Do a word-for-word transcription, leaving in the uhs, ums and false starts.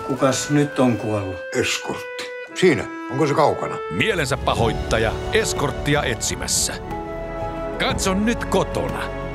Kukas nyt on kuollut? Eskortti. Siinä. Onko se kaukana? Mielensä pahoittaja eskorttia etsimässä. Katso nyt kotona.